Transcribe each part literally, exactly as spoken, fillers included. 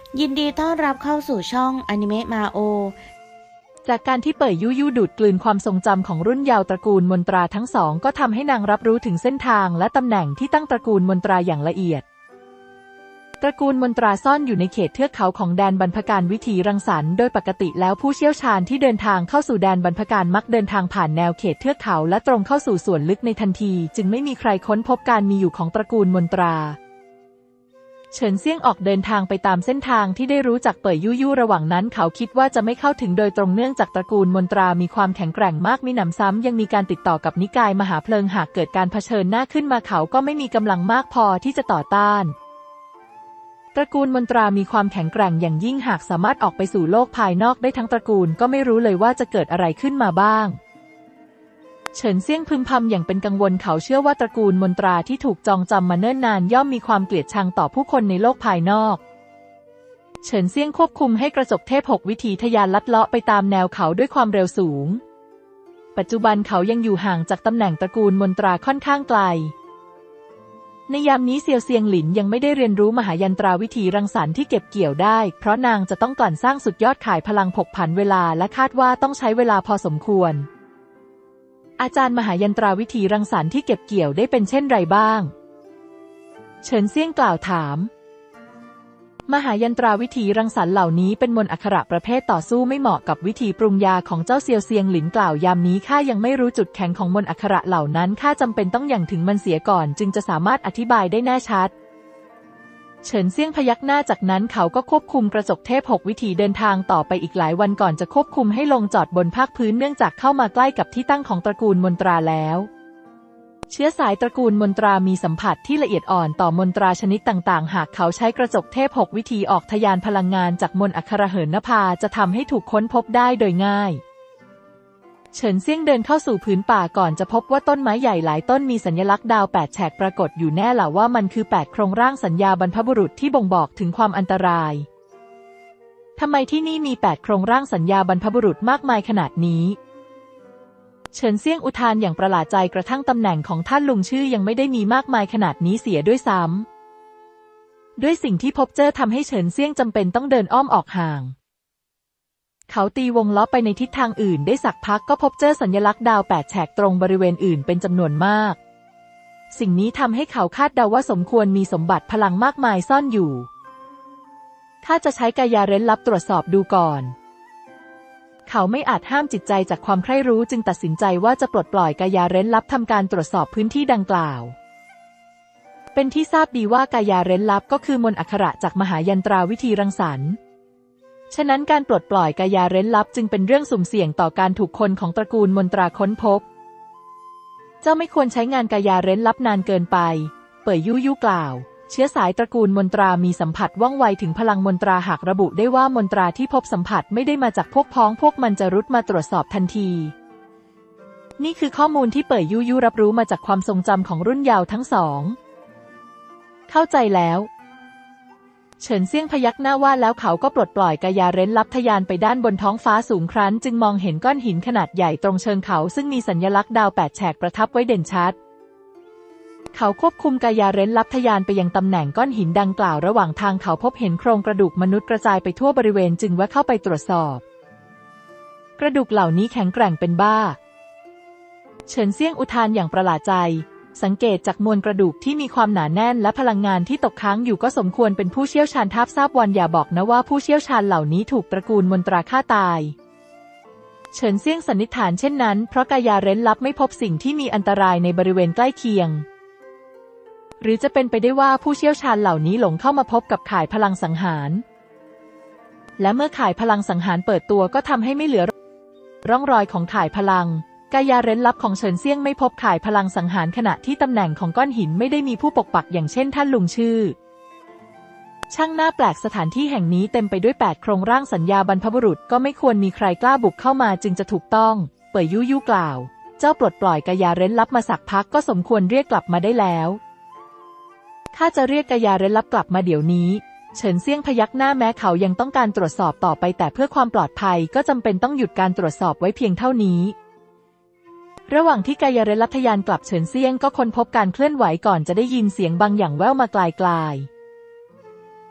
ยินดีต้อนรับเข้าสู่ช่องอนิเมะมาโอจากการที่เป่ยยู่ยู่ดูดกลืนความทรงจำของรุ่นเยาว์ตระกูลมนตราทั้งสองก็ทำให้นางรับรู้ถึงเส้นทางและตำแหน่งที่ตั้งตระกูลมนตราอย่างละเอียดตระกูลมนตราซ่อนอยู่ในเขตเทือกเขาของแดนบรรพการวิถีรังสรรค์โดยปกติแล้วผู้เชี่ยวชาญที่เดินทางเข้าสู่แดนบรรพการมักเดินทางผ่านแนวเขตเทือกเขาและตรงเข้าสู่ส่วนลึกในทันทีจึงไม่มีใครค้นพบการมีอยู่ของตระกูลมนตราเฉินเซี่ยงออกเดินทางไปตามเส้นทางที่ได้รู้จากเป่ยยู่ยู่ระหว่างนั้นเขาคิดว่าจะไม่เข้าถึงโดยตรงเนื่องจากตระกูลมนตรามีความแข็งแกร่งมากมิหนำซ้ำยังมีการติดต่อกับนิกายมหาเพลิงหากเกิดการเผชิญหน้าขึ้นมาเขาก็ไม่มีกำลังมากพอที่จะต่อต้านตระกูลมนตรามีความแข็งแกร่งอย่างยิ่งหากสามารถออกไปสู่โลกภายนอกได้ทั้งตระกูลก็ไม่รู้เลยว่าจะเกิดอะไรขึ้นมาบ้างเฉินเซี่ยงพึมพำอย่างเป็นกังวลเขาเชื่อว่าตระกูลมนตราที่ถูกจองจำมาเนิ่นนานย่อมมีความเกลียดชังต่อผู้คนในโลกภายนอกเฉินเซี่ยงควบคุมให้กระจกเทพหกวิถีทะยานลัดเลาะไปตามแนวเขาด้วยความเร็วสูงปัจจุบันเขายังอยู่ห่างจากตำแหน่งตระกูลมนตราค่อนข้างไกลในยามนี้เซียวเซียงหลินยังไม่ได้เรียนรู้มหายันตราวิธีรังสรรค์ที่เก็บเกี่ยวได้เพราะนางจะต้องกลั่นสร้างสุดยอดข่ายพลังผกผันเวลาและคาดว่าต้องใช้เวลาพอสมควรอาจารย์มหายันตราวิธีรังสรรค์ที่เก็บเกี่ยวได้เป็นเช่นไรบ้างเฉินเซี่ยงกล่าวถามมหายันตราวิธีรังสรรค์เหล่านี้เป็นมนต์อักขระประเภทต่อสู้ไม่เหมาะกับวิธีปรุงยาของเจ้าเซียวเซียงหลินกล่าวยามนี้ข้ายังไม่รู้จุดแข็งของมนต์อักขระเหล่านั้นข้าจำเป็นต้องอย่างถึงมันเสียก่อนจึงจะสามารถอธิบายได้แน่ชัดเฉินเซี่ยงพยักหน้าจากนั้นเขาก็ควบคุมกระจกเทพหกวิถีเดินทางต่อไปอีกหลายวันก่อนจะควบคุมให้ลงจอดบนภาคพื้นเนื่องจากเข้ามาใกล้กับที่ตั้งของตระกูลมนตราแล้วเชื้อสายตระกูลมนตรามีสัมผัสที่ละเอียดอ่อนต่อมนตราชนิดต่างๆหากเขาใช้กระจกเทพหกวิธีออกทะยานพลังงานจากมนต์อัครเหินนภาจะทำให้ถูกค้นพบได้โดยง่ายเฉินเซี่ยงเดินเข้าสู่พื้นป่าก่อนจะพบว่าต้นไม้ใหญ่หลายต้นมีสัญลักษณ์ดาวแปดแฉกปรากฏอยู่แน่ล่ะว่ามันคือแปดโครงร่างสัญญาบรรพบุรุษที่บ่งบอกถึงความอันตรายทำไมที่นี่มีแปดโครงร่างสัญญาบรรพบุรุษมากมายขนาดนี้เฉินเซี่ยงอุทานอย่างประหลาดใจกระทั่งตำแหน่งของท่านลุงชื่อยังไม่ได้มีมากมายขนาดนี้เสียด้วยซ้ำด้วยสิ่งที่พบเจอทำให้เฉินเซี่ยงจำเป็นต้องเดินอ้อมออกห่างเขาตีวงล้อไปในทิศทางอื่นได้สักพักก็พบเจอสัญลักษณ์ดาวแปดแฉกตรงบริเวณอื่นเป็นจำนวนมากสิ่งนี้ทำให้เขาคาดเดาว่าสมควรมีสมบัติพลังมากมายซ่อนอยู่ถ้าจะใช้กายาเร้นลับตรวจสอบดูก่อนเขาไม่อาจห้ามจิตใจจากความใคร่รู้จึงตัดสินใจว่าจะปลดปล่อยกายาเร้นลับทำการตรวจสอบพื้นที่ดังกล่าวเป็นที่ทราบดีว่ากายาเร้นลับก็คือมนต์อักขระจากมหายันตราวิธีรังสรรค์ฉะนั้นการปลดปล่อยกายาเร้นลับจึงเป็นเรื่องสุ่มเสี่ยงต่อการถูกคนของตระกูลมนตราค้นพบเจ้าไม่ควรใช้งานกายาเร้นลับนานเกินไปเป่ยยู่ยู่กล่าวเชื้อสายตระกูลมนตรามีสัมผัสว่องไวถึงพลังมนตราหากระบุได้ว่ามนตราที่พบสัมผัสไม่ได้มาจากพวกพ้องพวกมันจะรุดมาตรวจสอบทันทีนี่คือข้อมูลที่เป่ยยู่ยู่รับรู้มาจากความทรงจำของรุ่นเยาว์ทั้งสองเข้าใจแล้วเฉินเซี่ยงพยักหน้าว่าแล้วเขาก็ปลดปล่อยกายาเร้นลับทะยานไปด้านบนท้องฟ้าสูงครั้นจึงมองเห็นก้อนหินขนาดใหญ่ตรงเชิงเขาซึ่งมีสัญลักษณ์ดาวแปดแฉกประทับไว้เด่นชัดเขาควบคุมกายาเร้นลับทะยานไปยังตำแหน่งก้อนหินดังกล่าวระหว่างทางเขาพบเห็นโครงกระดูกมนุษย์กระจายไปทั่วบริเวณจึงแวะเข้าไปตรวจสอบกระดูกเหล่านี้แข็งแกร่งเป็นบ้าเฉินเซี่ยงอุทานอย่างประหลาดใจสังเกตจากมวลกระดูกที่มีความหนาแน่นและพลังงานที่ตกค้างอยู่ก็สมควรเป็นผู้เชี่ยวชาญทาบทราบวันอย่าบอกนะว่าผู้เชี่ยวชาญเหล่านี้ถูกตระกูลมนตราฆ่าตายเฉินเซี่ยงสันนิษฐานเช่นนั้นเพราะกายาเร้นลับไม่พบสิ่งที่มีอันตรายในบริเวณใกล้เคียงหรือจะเป็นไปได้ว่าผู้เชี่ยวชาญเหล่านี้หลงเข้ามาพบกับข่ายพลังสังหารและเมื่อข่ายพลังสังหารเปิดตัวก็ทำให้ไม่เหลือร่องรอยของข่ายพลังกายาเร้นลับของเฉินเซี่ยงไม่พบข่ายพลังสังหารขณะที่ตำแหน่งของก้อนหินไม่ได้มีผู้ปกปักอย่างเช่นท่านลุงชื่อช่างน่าแปลกสถานที่แห่งนี้เต็มไปด้วยแปดโครงร่างสัญญาบรรพบุรุษก็ไม่ควรมีใครกล้าบุกเข้ามาจึงจะถูกต้องเป่ยยู่ยู่กล่าวเจ้าปลดปล่อยกายาเร้นลับมาสักพักก็สมควรเรียกกลับมาได้แล้วข้าจะเรียกกายาเร้นลับกลับมาเดี๋ยวนี้เฉินเซี่ยงพยักหน้าแม้เขายังต้องการตรวจสอบต่อไปแต่เพื่อความปลอดภัยก็จำเป็นต้องหยุดการตรวจสอบไว้เพียงเท่านี้ระหว่างที่กายาเร้นลับทะยานกลับเฉินเซี่ยงก็ค้นพบการเคลื่อนไหวก่อนจะได้ยินเสียงบางอย่างแว่วมาไกลๆ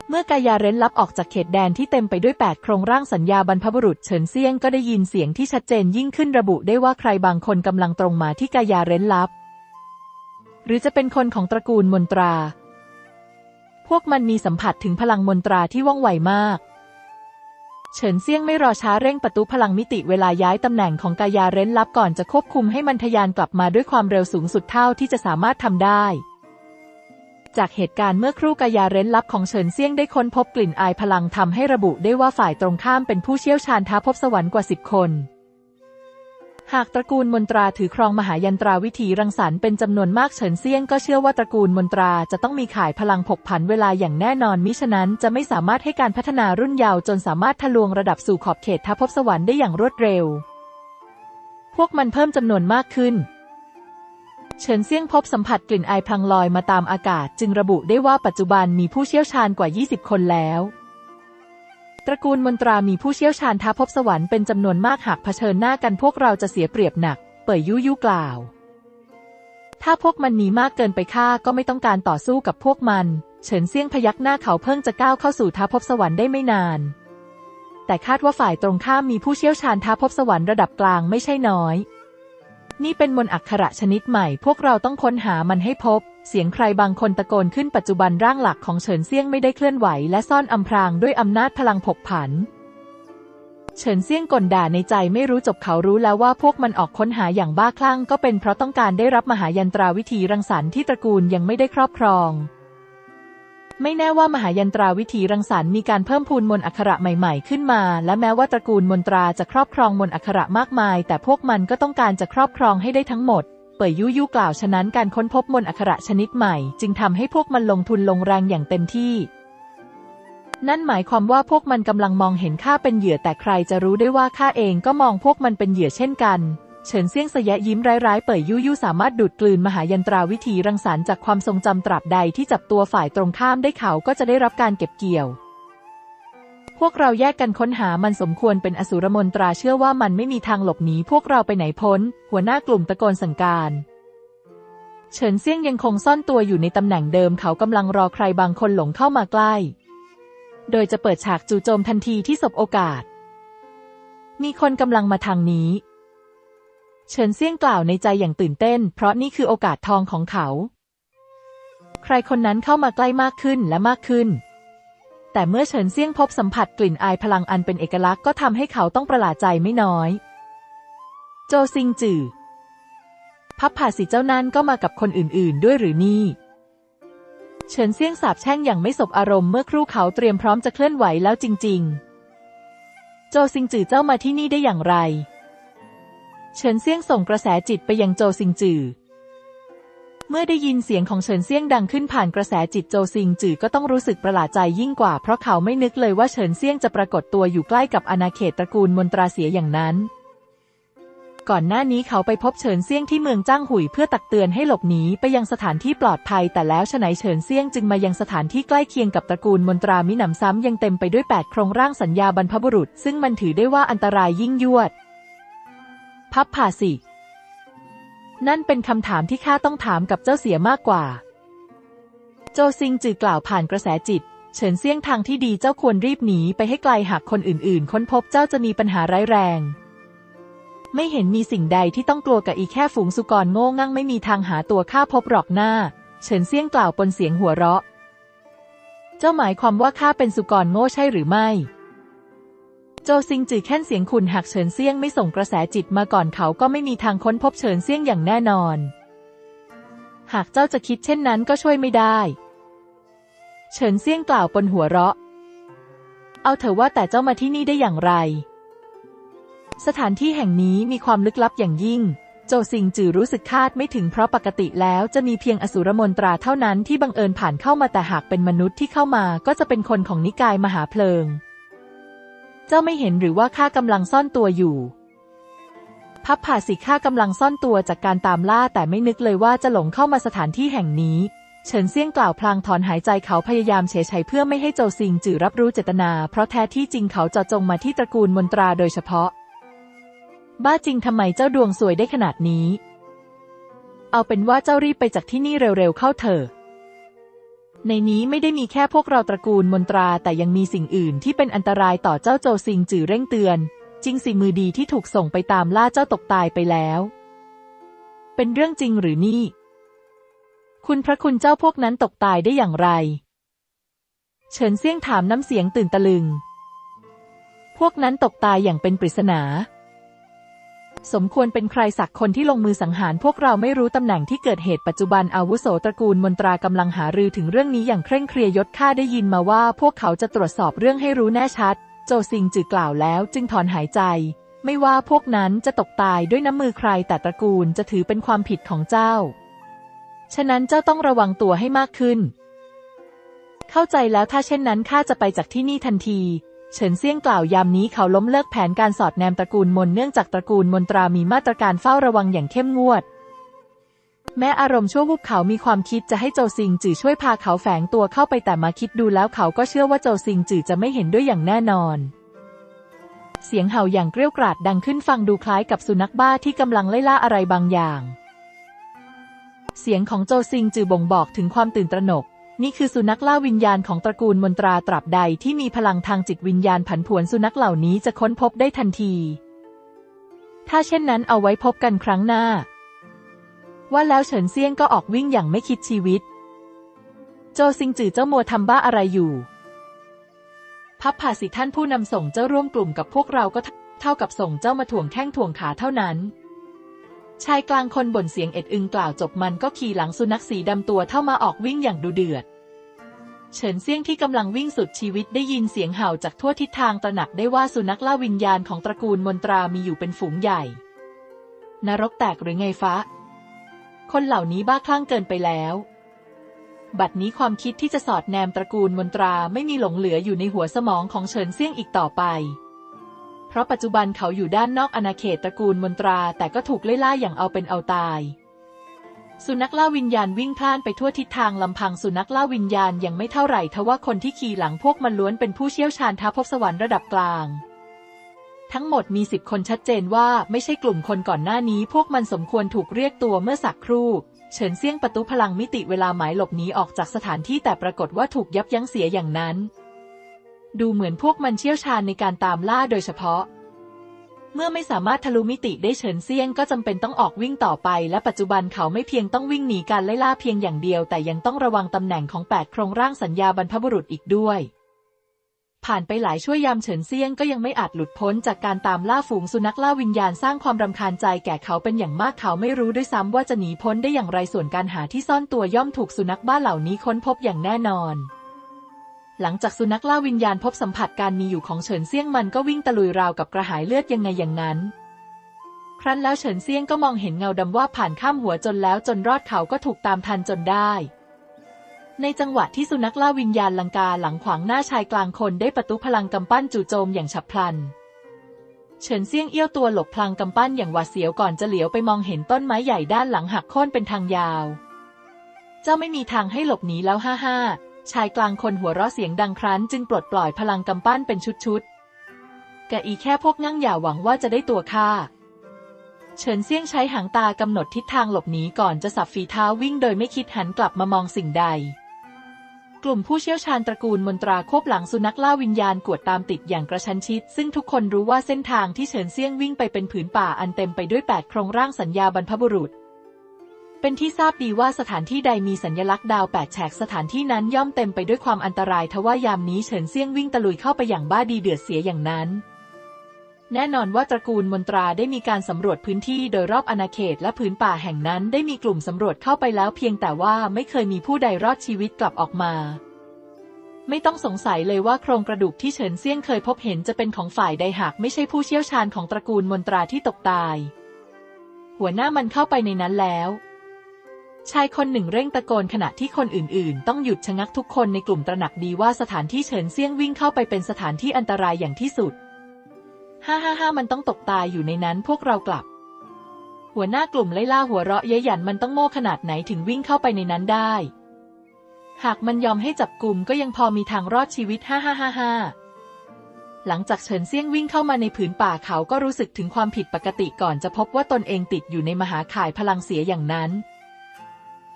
เมื่อกายาเร้นลับออกจากเขตแดนที่เต็มไปด้วยแปดโครงร่างสัญญาบรรพบุรุษเฉินเซี่ยงก็ได้ยินเสียงที่ชัดเจนยิ่งขึ้นระบุได้ว่าใครบางคนกำลังตรงมาที่กายาเร้นลับหรือจะเป็นคนของตระกูลมนตราพวกมันมีสัมผัสถึงพลังมนตราที่ว่องไวมากเฉินเซี่ยงไม่รอช้าเร่งประตูพลังมิติเวลาย้ายตำแหน่งของกายาเร้นลับก่อนจะควบคุมให้มันทะยานกลับมาด้วยความเร็วสูงสุดเท่าที่จะสามารถทำได้จากเหตุการณ์เมื่อครู่กายาเร้นลับของเฉินเซี่ยงได้ค้นพบกลิ่นอายพลังทำให้ระบุได้ว่าฝ่ายตรงข้ามเป็นผู้เชี่ยวชาญท้าพบสวรรค์กว่าสิบคนหากตระกูลมนตราถือครองมหายันตราวิถีรังสรรค์เป็นจำนวนมากเฉินเซี่ยงก็เชื่อว่าตระกูลมนตราจะต้องมีข่ายพลังผกผันเวลาอย่างแน่นอนมิฉะนั้นจะไม่สามารถให้การพัฒนารุ่นเยาว์จนสามารถทะลวงระดับสู่ขอบเขตท้าพบสวรรค์ได้อย่างรวดเร็วพวกมันเพิ่มจำนวนมากขึ้นเฉินเซี่ยงพบสัมผัสกลิ่นอายพลังลอยมาตามอากาศจึงระบุได้ว่าปัจจุบันมีผู้เชี่ยวชาญกว่ายี่สิบคนแล้วตระกูลมนตรามีผู้เชี่ยวชาญท้าพบสวรรค์เป็นจำนวนมากหากเผชิญหน้ากันพวกเราจะเสียเปรียบหนักเป่ยยู่ยู่กล่าวถ้าพวกมันมีมากเกินไปข้าก็ไม่ต้องการต่อสู้กับพวกมันเฉินเซี่ยงพยักหน้าเขาเพิ่งจะก้าวเข้าสู่ท้าพบสวรรค์ได้ไม่นานแต่คาดว่าฝ่ายตรงข้ามมีผู้เชี่ยวชาญท้าพบสวรรค์ระดับกลางไม่ใช่น้อยนี่เป็นมนต์อักขระชนิดใหม่พวกเราต้องค้นหามันให้พบเสียงใครบางคนตะโกนขึ้นปัจจุบันร่างหลักของเฉินเซี่ยงไม่ได้เคลื่อนไหวและซ่อนอำพรางด้วยอำนาจพลังผกผันเฉินเซี่ยงก่นด่าในใจไม่รู้จบเขารู้แล้วว่าพวกมันออกค้นหาอย่างบ้าคลั่งก็เป็นเพราะต้องการได้รับมหายันตราวิธีรังสรรค์ที่ตระกูลยังไม่ได้ครอบครองไม่แน่ว่ามหายันตราวิธีรังสรรค์มีการเพิ่มพูนมนต์อักขระใหม่ๆขึ้นมาและแม้ว่าตระกูลมนตราจะครอบครองมนต์อักขระมากมายแต่พวกมันก็ต้องการจะครอบครองให้ได้ทั้งหมดเป่ยยู่ยู่กล่าวฉะนั้นการค้นพบมนต์อักขระชนิดใหม่จึงทำให้พวกมันลงทุนลงแรงอย่างเต็มที่นั่นหมายความว่าพวกมันกำลังมองเห็นข้าเป็นเหยื่อแต่ใครจะรู้ได้ว่าข้าเองก็มองพวกมันเป็นเหยื่อเช่นกันเฉินเซี่ยงสยะยิ้มร้ายๆเป่ยยู่ยู่สามารถดูดกลืนมหายันตราวิธีรังสรรค์จากความทรงจำตราบใดที่จับตัวฝ่ายตรงข้ามได้เขาก็จะได้รับการเก็บเกี่ยวพวกเราแยกกันค้นหามันสมควรเป็นอสูรมนตราเชื่อว่ามันไม่มีทางหลบหนีพวกเราไปไหนพ้นหัวหน้ากลุ่มตะโกนสั่งการเฉินเซี่ยงยังคงซ่อนตัวอยู่ในตำแหน่งเดิมเขากำลังรอใครบางคนหลงเข้ามาใกล้โดยจะเปิดฉากจู่โจมทันทีที่สบโอกาสมีคนกำลังมาทางนี้เฉินเซี่ยงกล่าวในใจอย่างตื่นเต้นเพราะนี่คือโอกาสทองของเขาใครคนนั้นเข้ามาใกล้มากขึ้นและมากขึ้นแต่เมื่อเฉินเซี่ยงพบสัมผัสกลิ่นอายพลังอันเป็นเอกลักษณ์ก็ทำให้เขาต้องประหลาดใจไม่น้อยโจซิงจื่อพับผ่าสิเจ้านั้นก็มากับคนอื่นๆด้วยหรือนี่เฉินเซี่ยงสาบแช่งอย่างไม่สบอารมณ์เมื่อครู่เขาเตรียมพร้อมจะเคลื่อนไหวแล้วจริงๆโจซิงจื่อเจ้ามาที่นี่ได้อย่างไรเฉินเซี่ยงส่งกระแสจิตไปยังโจซิงจื่อเมื่อได้ยินเสียงของเฉินเซี่ยงดังขึ้นผ่านกระแสจิตโจซิงจื่อก็ต้องรู้สึกประหลาดใจยิ่งกว่าเพราะเขาไม่นึกเลยว่าเฉินเซี่ยงจะปรากฏตัวอยู่ใกล้กับอาณาเขตตระกูลมนตราเสียอย่างนั้นก่อนหน้านี้เขาไปพบเฉินเซี่ยงที่เมืองจ้างหุยเพื่อตักเตือนให้หลบหนีไปยังสถานที่ปลอดภัยแต่แล้วฉะไหนเฉินเซี่ยงจึงมายังสถานที่ใกล้เคียงกับตระกูลมนตรามิหนำซ้ำยังเต็มไปด้วยแปดโครงร่างสัญญาบรรพบุรุษซึ่งมันถือได้ว่าอันตรายยิ่งยวดพับผ่าสินั่นเป็นคำถามที่ข้าต้องถามกับเจ้าเสียมากกว่าโจซิงจือกล่าวผ่านกระแสจิตเฉินเซี่ยงทางที่ดีเจ้าควรรีบหนีไปให้ไกลหากคนอื่นๆค้นพบเจ้าจะมีปัญหาร้ายแรงไม่เห็นมีสิ่งใดที่ต้องกลัวกับอีแค่ฝูงสุกรโง่งั่งไม่มีทางหาตัวข้าพบหรอกหน้าเฉินเซี่ยงกล่าวปนเสียงหัวเราะเจ้าหมายความว่าข้าเป็นสุกรโง่ใช่หรือไม่โจซิงจือแค่นเสียงขุ่นหากเฉินเซี่ยงไม่ส่งกระแสจิตมาก่อนเขาก็ไม่มีทางค้นพบเฉินเซี่ยงอย่างแน่นอนหากเจ้าจะคิดเช่นนั้นก็ช่วยไม่ได้เฉินเซี่ยงกล่าวปนหัวเราะเอาเถอะว่าแต่เจ้ามาที่นี่ได้อย่างไรสถานที่แห่งนี้มีความลึกลับอย่างยิ่งโจซิงจือรู้สึกคาดไม่ถึงเพราะปกติแล้วจะมีเพียงอสูรมนตราเท่านั้นที่บังเอิญผ่านเข้ามาแต่หากเป็นมนุษย์ที่เข้ามาก็จะเป็นคนของนิกายมหาเพลิงเจ้าไม่เห็นหรือว่าข้ากำลังซ่อนตัวอยู่พับผ่าสิข้ากำลังซ่อนตัวจากการตามล่าแต่ไม่นึกเลยว่าจะหลงเข้ามาสถานที่แห่งนี้เฉินเซี่ยงกล่าวพลางถอนหายใจเขาพยายามเฉยๆเพื่อไม่ให้โจซิงจือรับรู้เจตนาเพราะแท้ที่จริงเขาเจาะจงมาที่ตระกูลมนตราโดยเฉพาะบ้าจริงทำไมเจ้าดวงสวยได้ขนาดนี้เอาเป็นว่าเจ้ารีบไปจากที่นี่เร็วๆเข้าเถอะในนี้ไม่ได้มีแค่พวกเราตระกูลมนตราแต่ยังมีสิ่งอื่นที่เป็นอันตรายต่อเจ้าโจซิงจื่อเร่งเตือนจริงสิมือดีที่ถูกส่งไปตามล่าเจ้าตกตายไปแล้วเป็นเรื่องจริงหรือนี่คุณพระคุณเจ้าพวกนั้นตกตายได้อย่างไรเฉินเซี่ยงถามน้ำเสียงตื่นตะลึงพวกนั้นตกตายอย่างเป็นปริศนาสมควรเป็นใครสักคนที่ลงมือสังหารพวกเราไม่รู้ตำแหน่งที่เกิดเหตุปัจจุบันอาวุโสตระกูลมนตรากำลังหารือถึงเรื่องนี้อย่างเคร่งเครียดยศข้าได้ยินมาว่าพวกเขาจะตรวจสอบเรื่องให้รู้แน่ชัดโจซิงจื่อกล่าวแล้วจึงถอนหายใจไม่ว่าพวกนั้นจะตกตายด้วยน้ำมือใครแต่ตระกูลจะถือเป็นความผิดของเจ้าฉะนั้นเจ้าต้องระวังตัวให้มากขึ้นเข้าใจแล้วถ้าเช่นนั้นข้าจะไปจากที่นี่ทันทีเฉินเซี่ยงกล่าวยามนี้เขาล้มเลิกแผนการสอดแนมตระกูลมนเนื่องจากตระกูลมนตรามีมาตรการเฝ้าระวังอย่างเข้มงวดแม้อารมณ์ชั่ววูบเขามีความคิดจะให้โจซิงจื่อช่วยพาเขาแฝงตัวเข้าไปแต่มาคิดดูแล้วเขาก็เชื่อว่าโจซิงจื่อจะไม่เห็นด้วยอย่างแน่นอนเสียงเห่าอย่างเกรี้ยวกราดดังขึ้นฟังดูคล้ายกับสุนัขบ้าที่กำลังไล่ล่าอะไรบางอย่างเสียงของโจซิงจื่อบ่งบอกถึงความตื่นตระหนกนี่คือสุนัขล่าวิญญาณของตระกูลมนตราตราบใดที่มีพลังทางจิตวิญญาณผันผวนสุนัขเหล่านี้จะค้นพบได้ทันทีถ้าเช่นนั้นเอาไว้พบกันครั้งหน้าว่าแล้วเฉินเซี่ยงก็ออกวิ่งอย่างไม่คิดชีวิตโจซิงจื่อเจ้ามัวทำบ้าอะไรอยู่พับผ่าสิท่านผู้นำส่งเจ้าร่วมกลุ่มกับพวกเราก็เท่ากับส่งเจ้ามาถ่วงแข้งถ่วงขาเท่านั้นชายกลางคนบ่นเสียงเอ็ดอึงกล่าวจบมันก็ขี่หลังสุนัขสีดำตัวเท่ามาออกวิ่งอย่างดุเดือดเฉินเซี่ยงที่กำลังวิ่งสุดชีวิตได้ยินเสียงเห่าจากทั่วทิศทางตระหนักได้ว่าสุนัขล่าวิญญาณของตระกูลมนตรามีอยู่เป็นฝูงใหญ่นรกแตกหรือไงฟ้าคนเหล่านี้บ้าคลั่งเกินไปแล้วบัดนี้ความคิดที่จะสอดแนมตระกูลมนตราไม่มีหลงเหลืออยู่ในหัวสมองของเฉินเซี่ยงอีกต่อไปเพราะปัจจุบันเขาอยู่ด้านนอกอาณาเขตตระกูลมนตราแต่ก็ถูกไล่ล่าอย่างเอาเป็นเอาตายสุนัขล่าวิญญาณวิ่งพล่านไปทั่วทิศทางลำพังสุนัขล่าวิญญาณยังไม่เท่าไหร่ทว่าคนที่ขี่หลังพวกมันล้วนเป็นผู้เชี่ยวชาญท้าภพสวรรค์ระดับกลางทั้งหมดมีสิบคนชัดเจนว่าไม่ใช่กลุ่มคนก่อนหน้านี้พวกมันสมควรถูกเรียกตัวเมื่อสักครู่เฉินเซี่ยงประตูพลังมิติเวลาหมายหลบหนีออกจากสถานที่แต่ปรากฏว่าถูกยับยั้งเสียอย่างนั้นดูเหมือนพวกมันเชี่ยวชาญในการตามล่าโดยเฉพาะเมื่อไม่สามารถทะลุมิติได้เฉินเซี่ยงก็จำเป็นต้องออกวิ่งต่อไปและปัจจุบันเขาไม่เพียงต้องวิ่งหนีการไล่ล่าเพียงอย่างเดียวแต่ยังต้องระวังตำแหน่งของแปดโครงร่างสัญญาบรรพบุรุษอีกด้วยผ่านไปหลายชั่วยามเฉินเซี่ยงก็ยังไม่อาจหลุดพ้นจากการตามล่าฝูงสุนัขล่าวิญญาณสร้างความรำคาญใจแก่เขาเป็นอย่างมากเขาไม่รู้ด้วยซ้ำว่าจะหนีพ้นได้อย่างไรส่วนการหาที่ซ่อนตัวย่อมถูกสุนัขบ้าเหล่านี้ค้นพบอย่างแน่นอนหลังจากสุนัขล่าวิญญาณพบสัมผัสการมีอยู่ของเฉินเซี่ยงมันก็วิ่งตะลุยราวกับกระหายเลือดยังไงอย่างนั้นครั้นแล้วเฉินเซี่ยงก็มองเห็นเงาดำว่าผ่านข้ามหัวจนแล้วจนรอดเขาก็ถูกตามทันจนได้ในจังหวะที่สุนัขล่าวิญญาณลังกาหลังขวางหน้าชายกลางคนได้ประตูพลังกำปั้นจู่โจมอย่างฉับพลันเฉินเซี่ยงเอี้ยวตัวหลบพลังกำปั้นอย่างหวาดเสียวก่อนจะเหลียวไปมองเห็นต้นไม้ใหญ่ด้านหลังหักโค่นเป็นทางยาวเจ้าไม่มีทางให้หลบหนีแล้วฮ่าฮ่าชายกลางคนหัวเราะเสียงดังครั้นจึงปลดปล่อยพลังกำปั้นเป็นชุดๆกะอีแค่พวกงั่งอย่าหวังว่าจะได้ตัวข้าเฉินเซี่ยงใช้หางตากำหนดทิศทางหลบหนีก่อนจะสับฝีเท้าวิ่งโดยไม่คิดหันกลับมามองสิ่งใดกลุ่มผู้เชี่ยวชาญตระกูลมนตราควบหลังสุนัขล่าวิญญาณกวดตามติดอย่างกระชั้นชิดซึ่งทุกคนรู้ว่าเส้นทางที่เฉินเซี่ยงวิ่งไปเป็นผืนป่าอันเต็มไปด้วยแปดโครงร่างสัญญาบรรพบุรุษเป็นที่ทราบดีว่าสถานที่ใดมีสัญลักษณ์ดาวแปดแฉกสถานที่นั้นย่อมเต็มไปด้วยความอันตรายทว่ายามนี้เฉินเซี่ยงวิ่งตะลุยเข้าไปอย่างบ้าดีเดือดเสียอย่างนั้นแน่นอนว่าตระกูลมนตราได้มีการสำรวจพื้นที่โดยรอบอาณาเขตและผืนป่าแห่งนั้นได้มีกลุ่มสำรวจเข้าไปแล้วเพียงแต่ว่าไม่เคยมีผู้ใดรอดชีวิตกลับออกมาไม่ต้องสงสัยเลยว่าโครงกระดูกที่เฉินเซี่ยงเคยพบเห็นจะเป็นของฝ่ายใดหากไม่ใช่ผู้เชี่ยวชาญของตระกูลมนตราที่ตกตายหัวหน้ามันเข้าไปในนั้นแล้วชายคนหนึ่งเร่งตะโกนขณะที่คนอื่นๆต้องหยุดชะงักทุกคนในกลุ่มตระหนักดีว่าสถานที่เฉินเซี่ยงวิ่งเข้าไปเป็นสถานที่อันตรายอย่างที่สุดฮ่าฮ่าฮ่ามันต้องตกตายอยู่ในนั้นพวกเรากลับหัวหน้ากลุ่มไล่ล่าหัวเราะเย้ยหยันมันต้องโง่ขนาดไหนถึงวิ่งเข้าไปในนั้นได้หากมันยอมให้จับกุมก็ยังพอมีทางรอดชีวิตฮ่าฮ่าฮ่าฮ่าหลังจากเฉินเซี่ยงวิ่งเข้ามาในผืนป่าเขาก็รู้สึกถึงความผิดปกติก่อนจะพบว่าตนเองติดอยู่ในมหาข่ายพลังเสียอย่างนั้น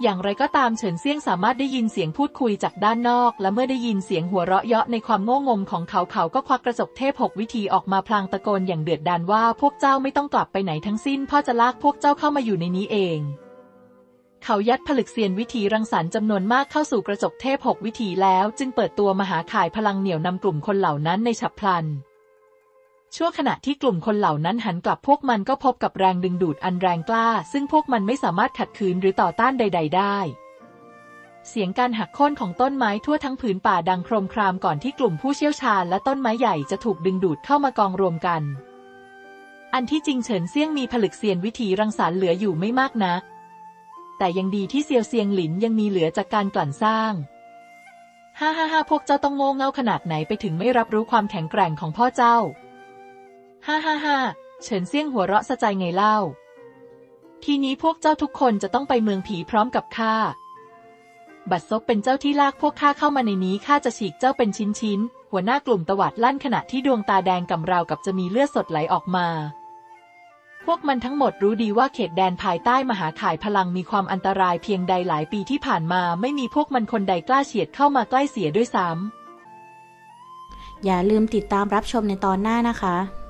อย่างไรก็ตามเฉินเซี่ยงสามารถได้ยินเสียงพูดคุยจากด้านนอกและเมื่อได้ยินเสียงหัวเราะเยาะในความโง่งมของเขาเขาก็ควักกระจกเทพหกวิธีออกมาพลางตะโกนอย่างเดือดดาลว่าพวกเจ้าไม่ต้องกลับไปไหนทั้งสิ้นพ่อจะลากพวกเจ้าเข้ามาอยู่ในนี้เองเขายัดผลึกเซียนวิธีรังสรรค์จำนวนมากเข้าสู่กระจกเทพหกวิธีแล้วจึงเปิดตัวมหาข่ายพลังเหนี่ยวนำกลุ่มคนเหล่านั้นในฉับพลันชั่วขณะที่กลุ่มคนเหล่านั้นหันกลับพวกมันก็พบกับแรงดึงดูดอันแรงกล้าซึ่งพวกมันไม่สามารถขัดขืนหรือต่อต้านใดๆได้เสียงการหักโค่นของต้นไม้ทั่วทั้งผืนป่าดังโครมครามก่อนที่กลุ่มผู้เชี่ยวชาญและต้นไม้ใหญ่จะถูกดึงดูดเข้ามากองรวมกันอันที่จริงเฉินเซี่ยงมีผลึกเซียนวิธีรังสรรค์เหลืออยู่ไม่มากนักแต่ยังดีที่เซียวเซียงหลินยังมีเหลือจากการกลั่นสร้างฮ่าฮ่าฮ่าพวกเจ้าต้องโง่เง่าขนาดไหนไปถึงไม่รับรู้ความแข็งแกร่งของพ่อเจ้าฮ่าฮ่าฮ่าเฉินเซี่ยงหัวเราะสะใจไงเล่าทีนี้พวกเจ้าทุกคนจะต้องไปเมืองผีพร้อมกับข้าบัดซบเป็นเจ้าที่ลากพวกข้าเข้ามาในนี้ข้าจะฉีกเจ้าเป็นชิ้นๆหัวหน้ากลุ่มตวาดลั่นขณะที่ดวงตาแดงกำราวกับจะมีเลือดสดไหลออกมาพวกมันทั้งหมดรู้ดีว่าเขตแดนภายใต้มหาข่ายพลังมีความอันตรายเพียงใดหลายปีที่ผ่านมาไม่มีพวกมันคนใดกล้าเฉียดเข้ามาใกล้เสียด้วยซ้ำอย่าลืมติดตามรับชมในตอนหน้านะคะ